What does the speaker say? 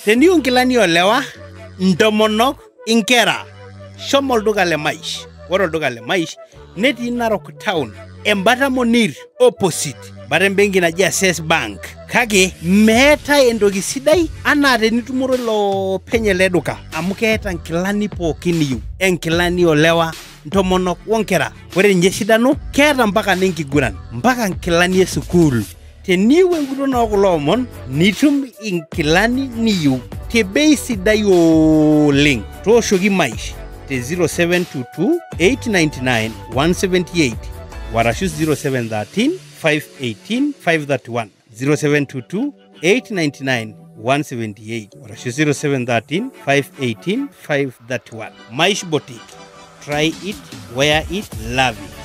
Teniyieu nkilani olewa, ntomonok, inkera, shomo olduka le Maish. Ore olduka le Maish netii Narok Town, embata Monir opposite bata embenki naji Access Bank. Kake meetai entoki sidai anaa tenitumore ilopeny ele duka amu keeta nkilani pookin niyieu. Enkilani olewa, ntomonok onkera. Ore ninye esidano keeta mpaka nenkiguran, mpaka nkilani esukuul. Teniyieu enguton okulo omon nitum inkilani niyieu te bei sidai oleng. Tooshoki Maish te 0722 899 178 warashu 0713 518 531 0722 899 178 warashu 0713 518 531. Maish Boutique. Try it, wear it, love it.